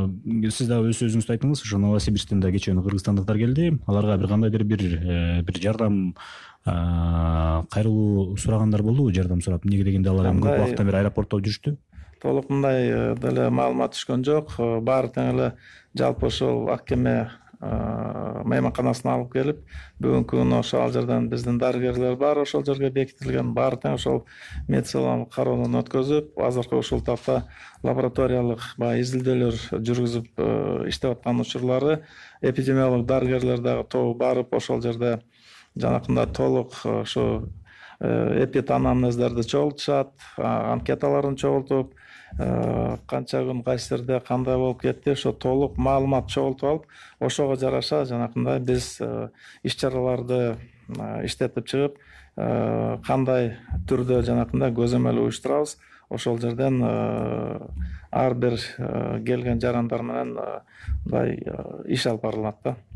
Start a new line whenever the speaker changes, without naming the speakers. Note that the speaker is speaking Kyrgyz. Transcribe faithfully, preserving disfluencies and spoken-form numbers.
сиз дагы өз сөзүңүздө айттыңыз, ошо Новосибирсктен да кечээ кыргызстандыктар келди. Аларга бир кандайдыр бир бир жардам кайрылуу сурагандар болдубу? Жардам сурап, эмнеге дегенде алар эми көп убакыттан бери аэропортто жүрүштү.
Толук мындай деле маалымат түшкөн жок. Баары тең эле жалпы ошол ак кеме мейманканасына алып келип, бүгүнкү күнү ошо ал жерден биздин дарыгерлер бар, ошол жерге бекитилген. Баары тең ошол медициналык кароодон өткөзүп, азыркы ушул тапта лабораториялык баягы изилдөөлөр жүргүзүп иштеп аткан учурлары, эпидемиолог дарыгерлер дагы тобу барып ошол жерде жанакындай толук ошо эпиданамнездерди чогултушат, анкеталарын чогултуп, канча күн кайсы жерде кандай болуп кетти, ошо толук маалымат чогултуп алып, ошого жараша жанакындай биз иш чараларды иштетип чыгып, кандай түрдө жанакындай көзөмөл уюштурабыз, ошол жерден ар бир келген жарандар менен мындай иш алып барылат да.